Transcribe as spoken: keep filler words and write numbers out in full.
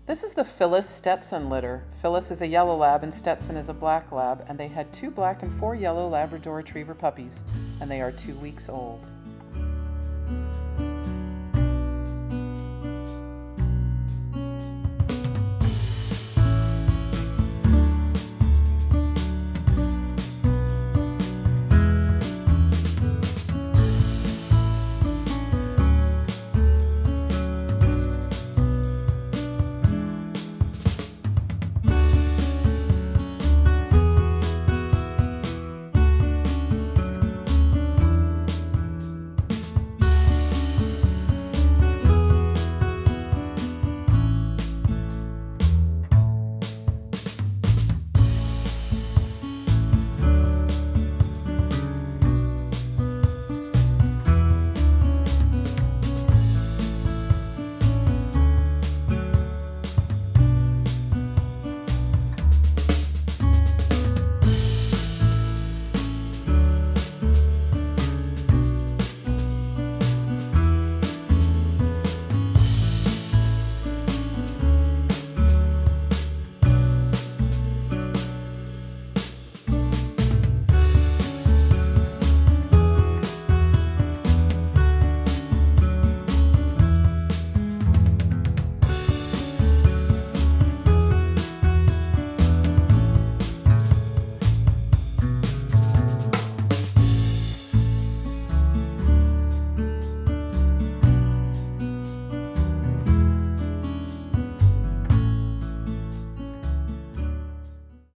This is the Phyllis Stetson litter. Phyllis is a yellow lab and Stetson is a black lab, and they had two black and four yellow Labrador Retriever puppies, and they are two weeks old.